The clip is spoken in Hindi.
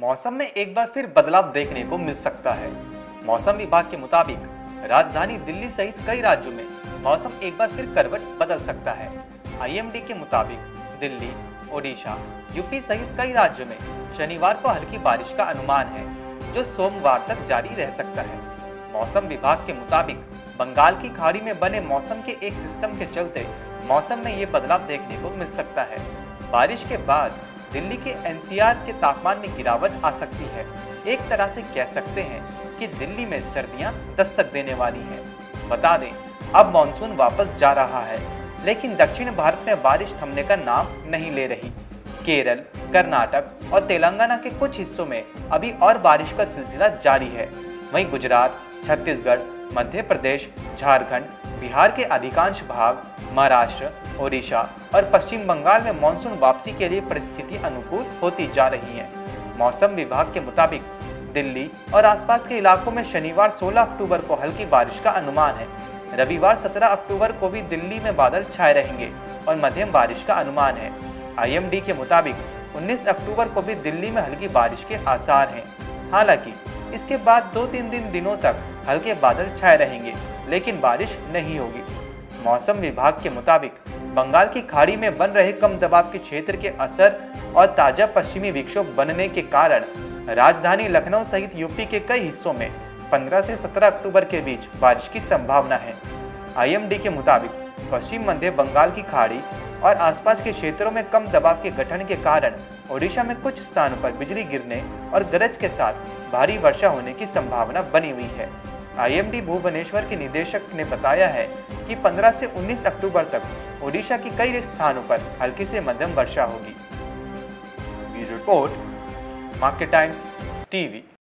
मौसम में एक बार फिर बदलाव देखने को मिल सकता है। मौसम विभाग के मुताबिक राजधानी दिल्ली सहित कई राज्यों में मौसम एक बार फिर करवट बदल सकता है। आईएमडी के मुताबिक दिल्ली, ओडिशा, यूपी सहित कई राज्यों में शनिवार को हल्की बारिश का अनुमान है, जो सोमवार तक जारी रह सकता है। मौसम विभाग के मुताबिक बंगाल की खाड़ी में बने मौसम के एक सिस्टम के चलते मौसम में ये बदलाव देखने को मिल सकता है। बारिश के बाद दिल्ली के एनसीआर के तापमान में गिरावट आ सकती है। एक तरह से कह सकते हैं कि दिल्ली में सर्दियां दस्तक देने वाली हैं। बता दें, अब मॉनसून वापस जा रहा है, लेकिन दक्षिण भारत में बारिश थमने का नाम नहीं ले रही। केरल, कर्नाटक और तेलंगाना के कुछ हिस्सों में अभी और बारिश का सिलसिला जारी है। वहीं गुजरात, छत्तीसगढ़, मध्य प्रदेश, झारखंड, बिहार के अधिकांश भाग, महाराष्ट्र, ओडिशा और पश्चिम बंगाल में मानसून वापसी के लिए परिस्थिति अनुकूल होती जा रही है। मौसम विभाग के मुताबिक दिल्ली और आसपास के इलाकों में शनिवार 16 अक्टूबर को हल्की बारिश का अनुमान है। रविवार 17 अक्टूबर को भी दिल्ली में बादल छाए रहेंगे और मध्यम बारिश का अनुमान है। आईएमडी के मुताबिक 19 अक्टूबर को भी दिल्ली में हल्की बारिश के आसार हैं। हालांकि इसके बाद 2-3 दिनों तक हल्के बादल छाए रहेंगे, लेकिन बारिश नहीं होगी। मौसम विभाग के मुताबिक बंगाल की खाड़ी में बन रहे कम दबाव के क्षेत्र के असर और ताजा पश्चिमी विक्षोभ बनने के कारण राजधानी लखनऊ सहित यूपी के कई हिस्सों में 15 से 17 अक्टूबर के बीच बारिश की संभावना है। आईएमडी के मुताबिक पश्चिम मध्य बंगाल की खाड़ी और आसपास के क्षेत्रों में कम दबाव के गठन के कारण ओडिशा में कुछ स्थानों पर बिजली गिरने और गरज के साथ भारी वर्षा होने की संभावना बनी हुई है। आईएमडी भुवनेश्वर के निदेशक ने बताया है कि 15 से 19 अक्टूबर तक ओडिशा की कई स्थानों पर हल्की से मध्यम वर्षा होगी। Report, market times TV.